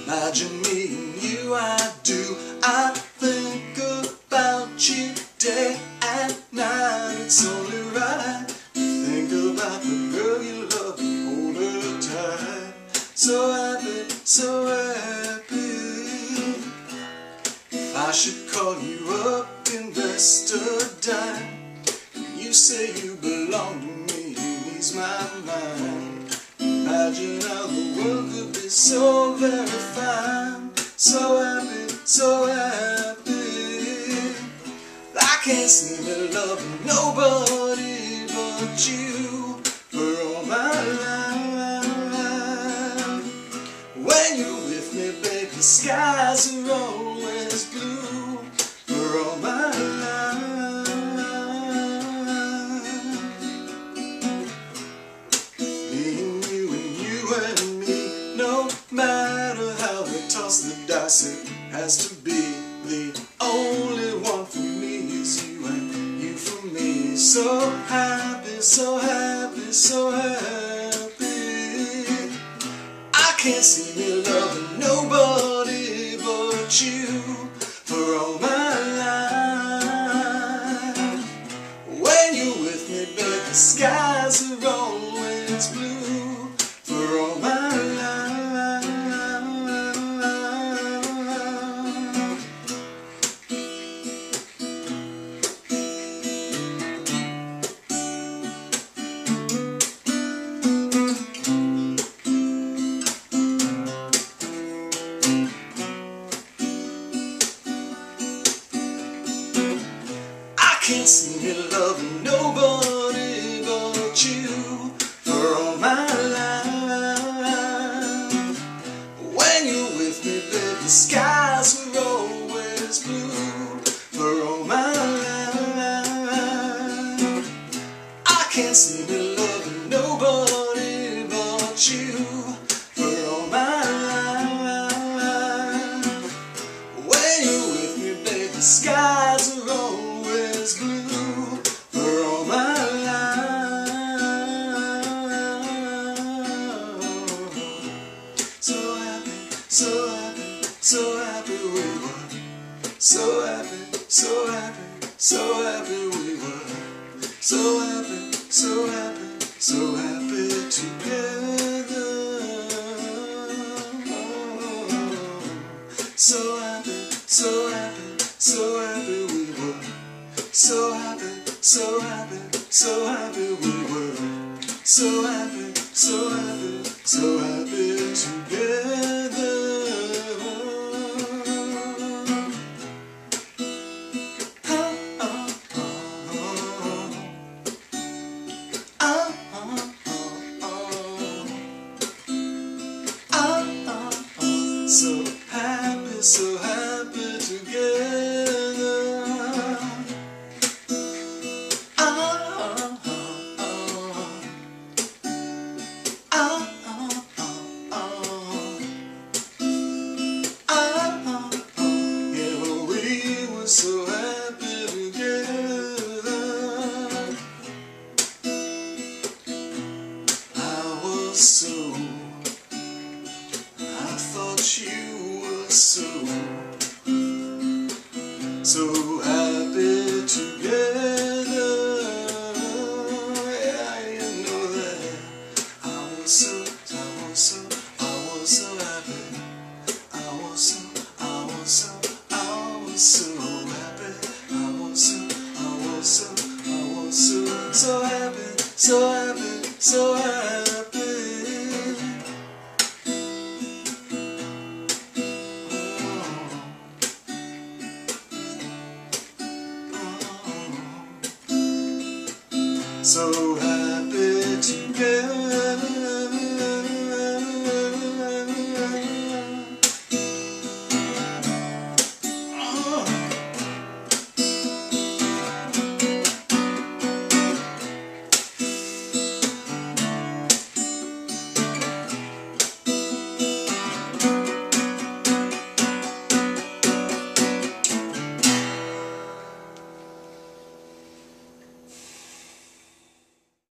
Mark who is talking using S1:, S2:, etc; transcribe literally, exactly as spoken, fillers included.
S1: Imagine me and you, I do. I think about you day and night. It's only right to think about the girl you love and hold her tight. So happy, so happy. If I should call you up, invest a dime, you say you belong to me and ease my mind. Imagine how the world could be so very fine. So happy, so happy. I can't seem to love nobody but you for all my life. When you're with me, baby, the skies are always blue for all my life. Me and you and you and me, no matter how they toss the dice, it has to be the only one for me is you and you for me. So happy, so happy, so happy. I can't see me loving nobody but you for all my life. When you're with me, baby, the skies are always blue for all my life. I can't see me loving nobody but you for all my life. When you're with me, baby, the skies are always blue for all my life. I can't see me loving nobody but you for all my life. When you're with me, baby, the skies are always blue for all my life. So happy, so happy, so happy we were. So happy, so happy, so happy we were. So happy, so happy, so happy together. So happy, so happy, so happy we were. So happy, so happy, so happy we were. So happy, so happy, so happy together. Ah, ah, ah, ah, ah, ah, ah. So happy, so happy together. So happy together. I was so, I thought you were so, so happy together. Yeah, you know that I was so, I was so, I was so happy. I was so, I was so, I was so happy. I was so, I was so, I was so, so happy, so happy, so happy. Oh, oh. So